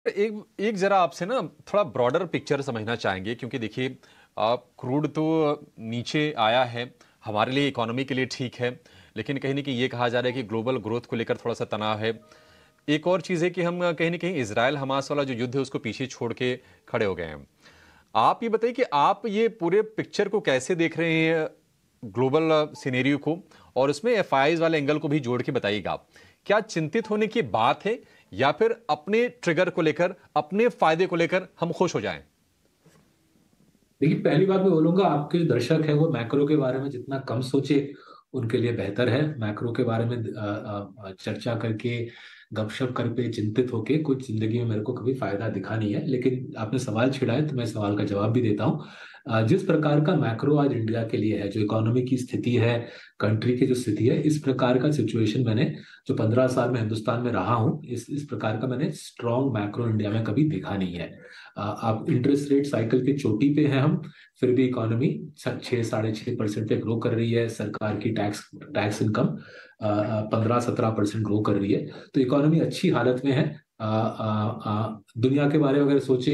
एक एक जरा आपसे ना थोड़ा ब्रॉडर पिक्चर समझना चाहेंगे, क्योंकि देखिए क्रूड तो नीचे आया है, हमारे लिए इकोनॉमी के लिए ठीक है, लेकिन कहीं ना कहीं ये कहा जा रहा है कि ग्लोबल ग्रोथ को लेकर थोड़ा सा तनाव है। एक और चीज़ है कि हम कहीं ना कहीं इजराइल हमास वाला जो युद्ध है उसको पीछे छोड़ के खड़े हो गए हैं। आप ये बताइए कि आप ये पूरे पिक्चर को कैसे देख रहे हैं, ग्लोबल सिनेरियो को, और उसमें एफआईज वाले एंगल को भी जोड़ के बताइएगा आप। क्या चिंतित होने की बात है, या फिर अपने ट्रिगर को लेकर, अपने फायदे को लेकर हम खुश हो जाएं? देखिए, पहली बात मैं बोलूंगा, आपके जो दर्शक है वो मैक्रो के बारे में जितना कम सोचे उनके लिए बेहतर है। मैक्रो के बारे में चर्चा करके, गपशप करके, चिंतित होके कुछ जिंदगी में मेरे को कभी फायदा दिखा नहीं है। लेकिन आपने सवाल छिड़ा है तो मैं सवाल का जवाब भी देता हूँ। जिस प्रकार का मैक्रो आज इंडिया के लिए है, जो इकोनॉमी की स्थिति है, कंट्री की जो स्थिति है, इस प्रकार का सिचुएशन मैंने जो 15 साल में हिंदुस्तान में रहा हूँ, इस प्रकार का मैंने स्ट्रॉन्ग मैक्रो इंडिया में कभी देखा नहीं है। आप इंटरेस्ट रेट साइकिल की चोटी पे हैं हम, फिर भी इकोनॉमी 6-6.5% पे ग्रो कर रही है। सरकार की टैक्स टैक्स इनकम 15-17% ग्रो कर रही है। तो इकोनॉमी अच्छी हालत में है। दुनिया के बारे में अगर सोचे,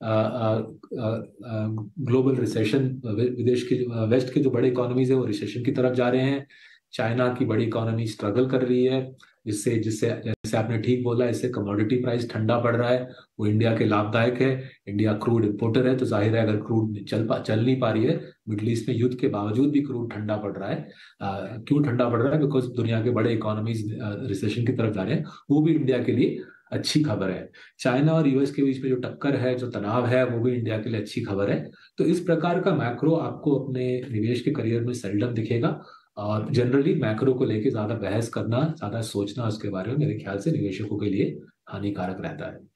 ग्लोबल रिसेशन, विदेश के वेस्ट के जो बड़े इकोनॉमीज है वो रिसेशन की तरफ जा रहे हैं। चाइना की बड़ी इकोनॉमी स्ट्रगल कर रही है, जिससे जिससे जैसे आपने ठीक बोला, इससे कमोडिटी प्राइस ठंडा पड़ रहा है। वो इंडिया के लाभदायक है। इंडिया क्रूड इंपोर्टर है, तो जाहिर है अगर क्रूड चल नहीं पा रही है, मिडल ईस्ट में युद्ध के बावजूद भी क्रूड ठंडा पड़ रहा है। क्यों ठंडा पड़ रहा है? बिकॉज दुनिया के बड़े इकोनॉमीज रिसेशन की तरफ जा रहे हैं। वो भी इंडिया के लिए अच्छी खबर है। चाइना और यूएस के बीच में जो टक्कर है, जो तनाव है, वो भी इंडिया के लिए अच्छी खबर है। तो इस प्रकार का मैक्रो आपको अपने निवेश के करियर में सेल्डम दिखेगा। और जनरली मैक्रो को लेके ज्यादा बहस करना, ज्यादा सोचना उसके बारे में, मेरे ख्याल से निवेशकों के लिए हानिकारक रहता है।